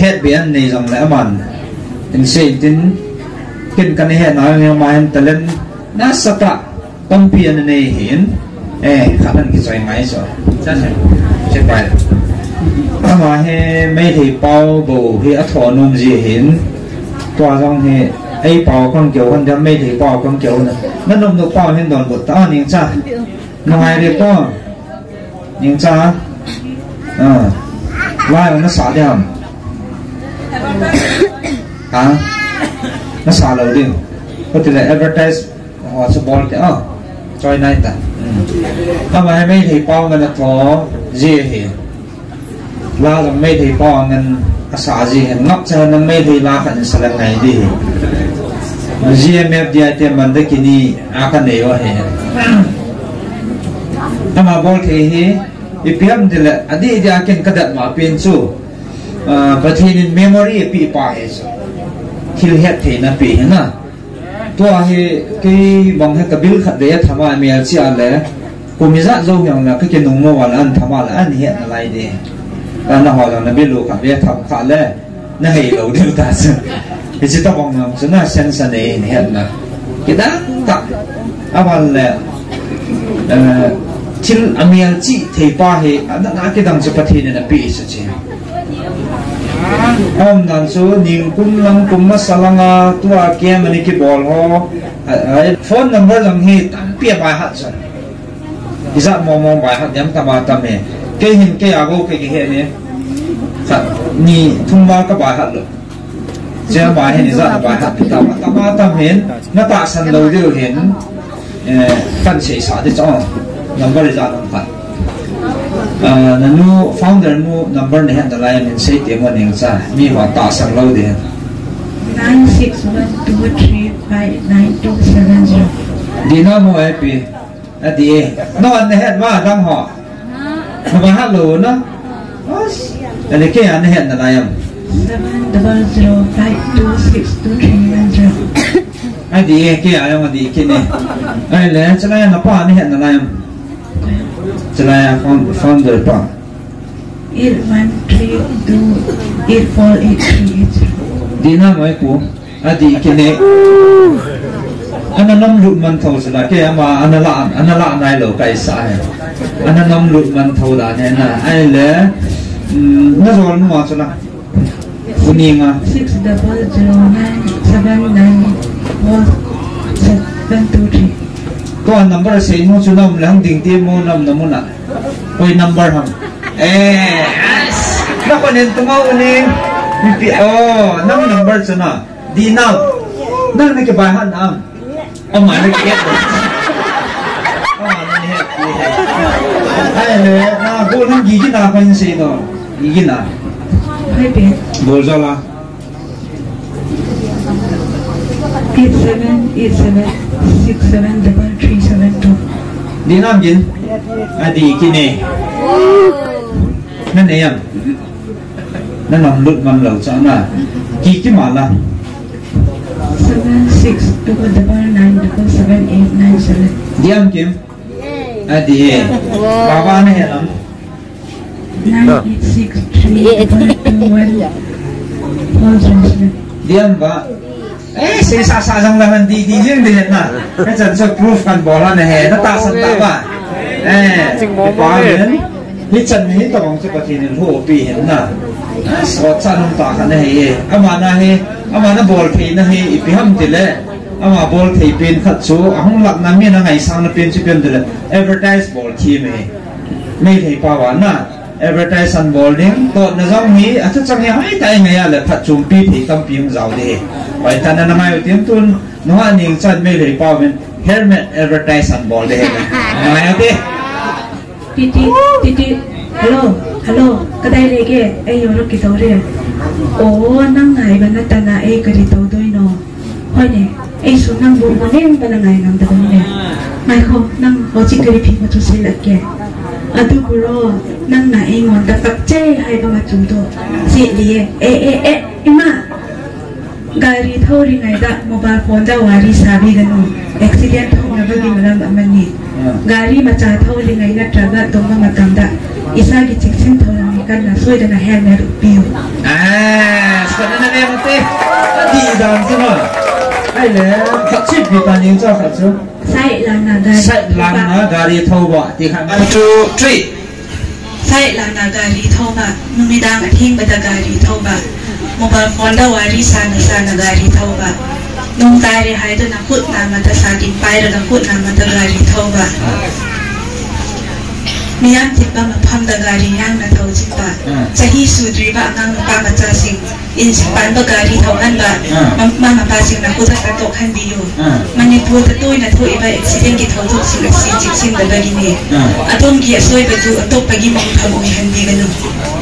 hết biển này dòng lẽ bản tình sinh tin kinh cái này nói nghe mà anh ta lên nó sắp tạ công viên này hiện khả năng cái xoay máy rồi chết bài mà he mấy thì bao bù thì ở thọ nông gì hiện qua trong thì ấy bao con kiểu con cho mấy thì bao con kiểu nữa nó nông được bao hiện đòn bột tao những cha ngoài đi có những cha vai nó xả đi hầm hả nó xả lâu đi có thể là advertise họ sẽ bỏ cái cho này ta mà hay mấy thì bao người ta thọ gì hiện là mấy thì bao người xả gì hiện ngóc cho nó mấy thì là phải sẽ là ngày đi GMF dia te man de kini akan ne wa he ama bol the hi ipiam de la adi dia ken kadat ma pen chu pathin memory pi pa he so thil het the na pi na to he ki bang he kabil khat de thama mel chi ale kumiza zo hyang na ke nung mo wala an thama la an he na lai de na ho la na bilu kha be tham kha le na hei lo de ta thì chỉ tao bằng chúng ta xem xem này hiện là cái đó tập aval là chính amial chị thì ba thì anh đã cái đằng chụp thì này là bị sự chứ hôm nay số niềm cung lăng cung masala tua kia mà cái ball ho phone number lăng hi tam bia bài hát rồi bây giờ mong bài hát nhắm tam này cái hình cái áo cái hệ này ni thung ba các bài hát rồi giờ bài hiện ra bài hát tam hiện nó tạo thành đầu điều hiện phân chế sao để cho number ra làm phát nu founder nu number này hiện tại mình sẽ tìm một những sao mi họ tạo thành lâu đi 9612359270 đi nó mua ai bị đi nó anh hiện mà đang họ mà bài hát lù nó là cái anh hiện tại em 70052262310 ai đi kia ai mà đi kia này ai lẽ cho nên nó pa này hiện là em cho nên founder pa 81328483 đi nào mấy cô ai đi kia này anh năm lụt mình thâu là kia mà anh là này lẩu cái sai anh năm lụt mình thâu là thế này ai lẽ nó rồi nó mà cho nào kuning 6009791723 có number sẽ mua cho năm là không tiền tiền mua năm mua nào quay number không nó còn nên tụi mau nên năm number cho nó đi năm nó là cái bài hát nào ông mà nó cái ai nè nó cô nó gì chứ nào phân gì đó gì nào hai bên bol ra là 8787673372 đi nam gì đi kia nè nên này em nó nằm lụt mầm lẩu sao mà cái mà là 7699777897 đi em kiếm đi bà này lắm 986321 đi em bà sẽ xa rằng là mình đi riêng đi nè cái trận cho proofกันบอกแล้วเนี่ยnó ta sẵn ta bà bà đến hít chân hít tổng cho cái này hồ bị hiện nè sọt chân không ta cái này ama nó ball thì nó hay bị hâm thì lẽ ama ball thì pin khát số không lắc nắm miếng ngày sang nó pin chỉ pin thì lẽ advertise ball thì mấy thì bà bảo nè advertise and bowling to na giống hi à chắc chắn hay tại ngày là thật chung pi thì tâm pi giàu đi vậy ta nên mai tiếng tuôn nó anh nhìn chân mấy thì bao mình helmet advertise and ball đi này ok titi hello cái đây là cái ai yêu nó cái tàu đấy năng này bên ta na ai cái tàu đôi nó thôi nè ai xuống năng buồn mà nên bên này nằm đâu nè mai không năng có chỉ cái phim mà tôi sẽ lại kể adukulo nang naingon dapat chay hay ba matuto si liye ima gari thori ngai da mobile phone da wari sabi ganu accident hona bagi malam amani gari macha thori ngai na traga donga matam da isa gi chiksin thora ni kan na soi da na helmet piu สันนั่นเองมันเต้ดีจังใช่ไหมไอ้แล้วขับชิบปีตานิ้วเจ้าขับชิบใส่ลานาการใส่ลานาการีท่อบ่ที่ขับ 1 2 3 ใส่ลานาการีท่อบ่นุ่มดังทิ้งไปตาการีท่อบ่โมบายฟอนดาวารีสานการีท่อบ่นุ่งตายเลยหายตัวนักพูดนามันจะสากินไปแล้วนักพูดนามันจะการีท่อบ่มีอันที่บ้ามาพัมตาการีย่างนาเท่าจิตบ่จะฮีสูดรีบ้างังปามาจ่าสิงอินสิปันตาการีเท่าอันบ่มาปาสิงนักพูดจะตกขันดีอยู่มันในพูดตัวนะทุยไปเอ็กซิเดนต์กี่เท่าทุกสิ่งจิตสิ่งเดบิเน่อะต้นเกี่ยซวยไปดูอะต้นไปกี่มองทำอุ้ยหันดีกันนู่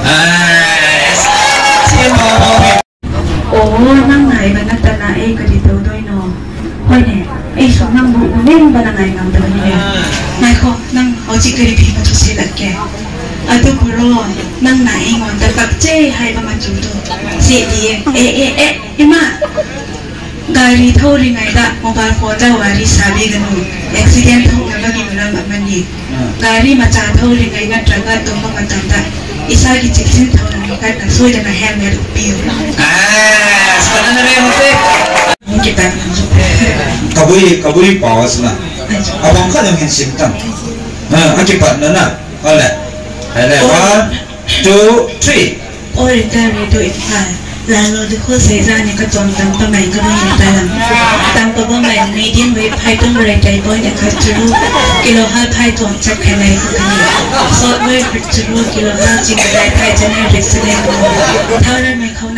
โอ้นั่งไหนมันนักตนาเอกดีตัวด้วยนอห้อยเนี่ยไอ้สองนั่งบุกเล่นมันอะไรงามตัวนี้นายเขานั่งเอาจิกรีพีมาทุสิลักแกอะตุกุโร่นั่งไหนงอนแต่ปักเจ้ให้ประมาณจุดเสียดีอิมาการีเท่าไรไงด่ะโมบายโฟนเจ้าวารีสาบีกันนู่เอ็กซิเดนต์ทุกอย่างกินแล้วมันนี่การีมาจ่าเท่าไรไงงั้นจังก็ตัวมันจังได้อิสากิจิตสิ่งเท่านั้นก็แต่ช่วยกันนะแฮมเนี่ยถูกปิวสันนั่นเองมันเต้ kita kaburi pawas na abang ka lang hin simtang akipat na na ole 1 2 3 Orita redo ikhal lalu diko sezane ka jontang pamay ka mo hintalang tangko ba may medium wave high tong reday boy na kachuru kilo hal high tong chak kanay ka kani short wave churu kilo hal jing dai thai channel resident thawran may